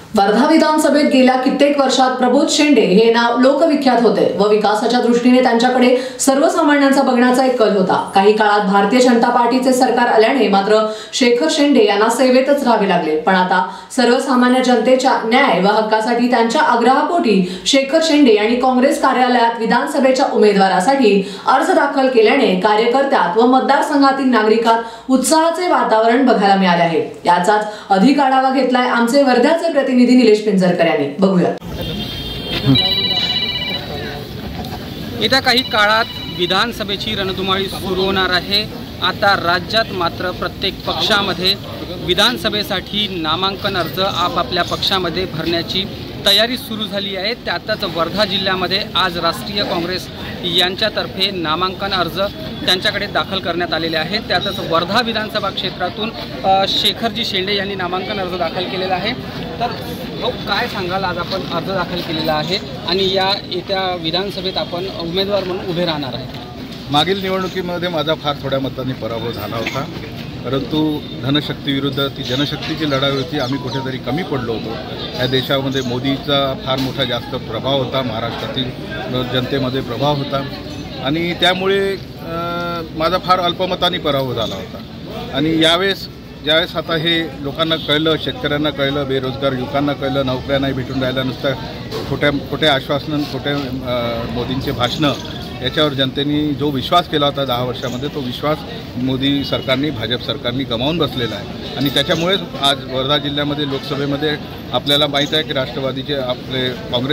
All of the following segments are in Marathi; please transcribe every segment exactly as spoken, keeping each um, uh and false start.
वर्धा विधानसभेत गेल्या कित्येक वर्षात प्रबोध शेंडे हे नाव लोकविख्यात होते व विकासाच्या दृष्टीने त्यांच्याकडे सर्वसामान्यांचा बघण्याचा एक कल होता। काही काळात भारतीय जनता पार्टीचे सरकार आल्याने मात्र शेखर शेंडे यांना सेवेतच राहावे लागले। पण आता सर्वसामान्य जनतेच्या न्याय व हक्कासाठी त्यांच्या आग्रहापोटी शेखर शेंडे यांनी काँग्रेस कार्यालयात विधानसभेच्या उमेदवारासाठी अर्ज दाखल केल्याने कार्यकर्त्यात व मतदारसंघातील नागरिकात उत्साहाचे वातावरण बघायला मिळाले आहे। याचाच अधिक आढावा घेतलाय आमचे वर्ध्याचे प्रतिनिधी निलेश पिंजरकर यांनी। बघूया। येत्या काही काळात विधानसभेची रणधुमाळी सुरू होणार आहे। आता राज्यात मात्र प्रत्येक पक्षामध्ये विधानसभेसाठी नामांकन अर्ज आपापल्या पक्षामध्ये भरण्याची तयारी सुरू झाली आहे। त्यातच वर्धा जिल्ह्यामध्ये आज राष्ट्रीय काँग्रेस यांच्यातर्फे नामांकन अर्ज त्यांच्याकडे दाखल करण्यात आलेले आहेत। त्यातच वर्धा विधानसभा क्षेत्रातून शेखरजी शेंडे यांनी नामांकन अर्ज दाखल केलेला आहे। तर हो, काय सांगाल, आज आपण अर्ज दाखल केलेला आहे आणि या येत्या विधानसभेत आपण उमेदवार म्हणून उभे राहणार आहे। मागील निवडणुकीमध्ये माझा फार थोड्या मतांनी पराभव झाला होता, परंतु धनशक्तीविरुद्ध ती जनशक्तीची लढाई होती। आम्ही कुठेतरी कमी पडलो होतो। या देशामध्ये मोदीचा फार मोठा जास्त प्रभाव होता, महाराष्ट्रातील जनतेमध्ये प्रभाव होता आणि त्यामुळे माझा फार अल्पमताने पराभव झाला होता। आणि यावेळेस ज्यावेळेस आता हे लोकांना कळलं, शेतकऱ्यांना कळलं, बेरोजगार युवकांना कळलं, नोकऱ्या नाही भेटून राहिल्या, नुसतं खोट्या खोट्या आश्वासनं, खोटे मोदींचे भाषणं, याच्यावर जनतेने जो विश्वास केला होता दहा वर्षामध्ये, तो विश्वास मोदी सरकारने, भाजप सरकारने गमावून बसलेला आहे। आणि त्याच्यामुळेच आज वर्धा जिल्ह्यामध्ये लोकसभेमध्ये आपल्याला माहीत आहे की राष्ट्रवादीचे, आपले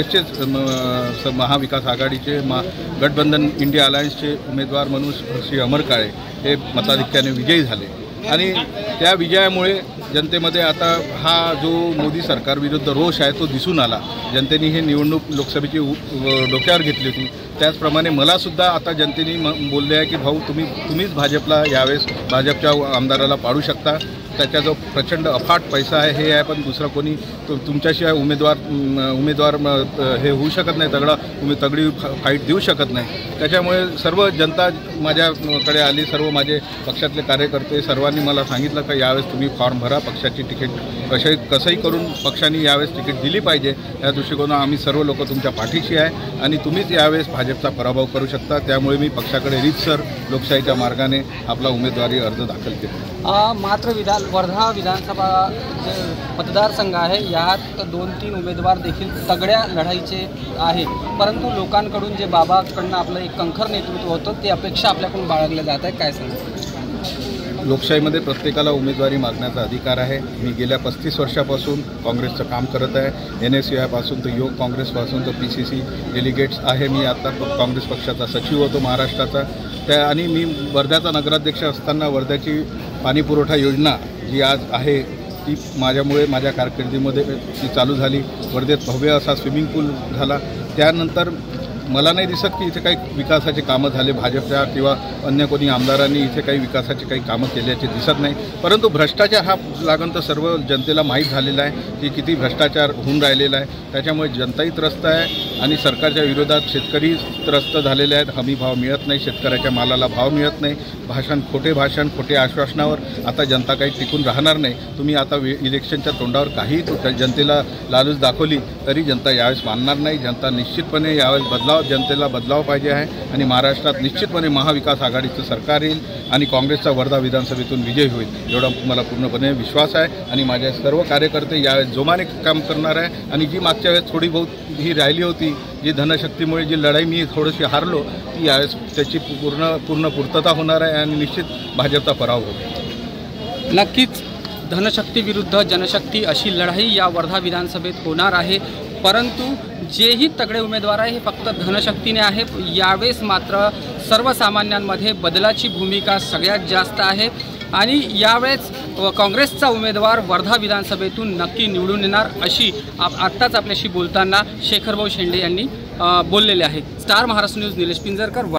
काँग्रेसचेच महाविकास आघाडीचे मा गठबंधन इंडिया अलायन्सचे उमेदवार म्हणून श्री अमर काळे हे मताधिक्याने विजयी झाले। आणि त्या विजयामुळे जनतेमध्ये आता हा जो मोदी सरकारविरुद्ध रोष आहे तो दिसून आला। जनतेने हे निवडणूक लोकसभेची डोक्यावर घेतली होती, त्याचप्रमाणे मलासुद्धा आता जनतेने म बोलले आहे की भाऊ तुम्ही तुम्हीच भाजपला यावेळेस भाजपच्या आमदाराला पाडू शकता। त्याचा जो प्रचंड अफाट पैसा आहे हे आहे, पण दुसरा कोणी तु तुमच्याशिवाय उमेदवार उमेदवार हे होऊ शकत नाही, तगडा तुम्ही तगडी फाईट देऊ शकत नाही। त्याच्यामुळे सर्व जनता माझ्याकडे आली, सर्व माझे पक्षातले कार्यकर्ते सर्वांनी मला सांगितलं की यावेळेस तुम्ही फॉर्म भरा, पक्षाची तिकीट कशाही कसंही करून पक्षाने यावेळेस तिकीट दिली पाहिजे। या दृष्टिकोनातून आम्ही सर्व लोक तुमच्या पाठीशी आहे आणि तुम्हीच यावेळेस भाजपचा पराभव करू शकता। त्यामुळे मी पक्षाकडे रीतसर लोकशाहीच्या मार्गाने आपला उमेदवारी अर्ज दाखल केला। मात्र विधान वर्धा विधानसभा जे मतदारसंघ आहे यात दोन तीन उमेदवार देखील तगड्या लढाईचे आहे, परंतु लोकांकडून जे बाबाकडनं आपलं एक कंखर नेतृत्व होतं ते अपेक्षा आपल्याकडून बाळगल्या जात आहे। काय सांगा? लोकशाहीमध्ये प्रत्येकाला उमेदवारी मागण्याचा अधिकार आहे। मी गेल्या पस्तीस वर्षापासून काँग्रेसचं काम करत आहे। एन एस यू आयपासून तर युवक काँग्रेसपासून तर पी सी सी डेलिगेट्स आहे। मी आता काँग्रेस पक्षाचा सचिव होतो महाराष्ट्राचा। त्या आणि मी वर्ध्याचा नगराध्यक्ष असताना वर्ध्याची पाणीपुरवठा योजना जी आज आहे ती माझ्यामुळे माझ्या कारकिर्दीमध्ये ती चालू झाली। वर्धेत भव्य असा स्विमिंग पूल झाला। त्यानंतर मला नाही दिसत की इथे काही विकासाचे कामं झाले, भाजपच्या किंवा अन्य कोणी आमदारांनी इथे काही विकासाचे काही कामं केल्याचे दिसत नाही। परंतु भ्रष्टाचार हा लागून तर सर्व जनतेला माहीत झालेला आहे की किती भ्रष्टाचार होऊन राहिलेला आहे। त्याच्यामुळे जनताही त्रस्त आहे आणि सरकारच्या विरोधात शेतकरी त्रस्त झालेले आहेत। हमी भाव मिळत नाही, शेतकऱ्याच्या मालाला भाव मिळत नाही, भाषण खोटे भाषण खोटे आश्वासनावर आता जनता काही टिकून राहणार नाही। तुम्ही आता इलेक्शनच्या तोंडावर काही जनतेला लालूच दाखवली तरी जनता यावेळेस मानणार नाही। जनता निश्चितपणे यावेळेस बदलाव, जनतेला बदलाव पाहिजे आहे आणि महाराष्ट्रात निश्चितपणे महाविकास आघाडीचं सरकार येईल आणि काँग्रेसचा वर्धा विधानसभेतून विजय होईल एवढा मला पूर्णपणे विश्वास आहे। आणि माझे सर्व कार्यकर्ते यावेळेस जोमाने काम करणार आहे आणि जी मागच्या वेळेस थोडी बहुत ही राहिली होती, जी धनशक्तीमुळे जी लढाई मी थोडीशी हारलो, ती यावेळेस त्याची पूर्ण पूर्ण पूर्तता होणार आहे आणि निश्चित भाजपचा पराभव होईल। नक्कीच धनशक्ती विरुद्ध जनशक्ती अशी लढाई या वर्धा विधानसभेत होणार आहे, परंतु जेही तगडे उमेदवार आहे हे फक्त धनशक्तीने आहे। यावेळेस मात्र सर्वसामान्यांमध्ये बदलाची भूमिका सगळ्यात जास्त आहे आणि यावेळेस काँग्रेसचा उमेदवार वर्धा विधानसभेतून नक्की निवडून येणार अशी आप आत्ताच आपल्याशी बोलताना शेखरभाऊ शेंडे यांनी बोललेले आहे। Star Maharashtra news Nilesh Pinjarkar.